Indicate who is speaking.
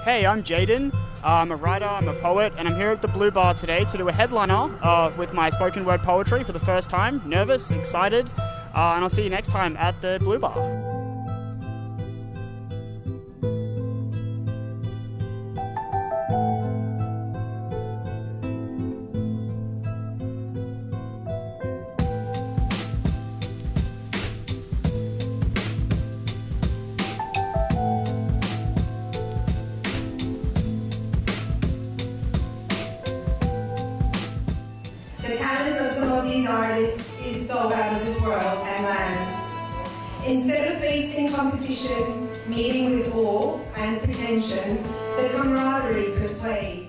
Speaker 1: Hey, I'm Jaden. I'm a writer, I'm a poet, and I'm here at the Blue Bar today to do a headliner with my spoken word poetry for the first time. Nervous, excited, and I'll see you next time at the Blue Bar.
Speaker 2: The talent of some of these artists is so out of this world and land. Instead of facing competition, meeting with awe and pretension, the camaraderie persuades.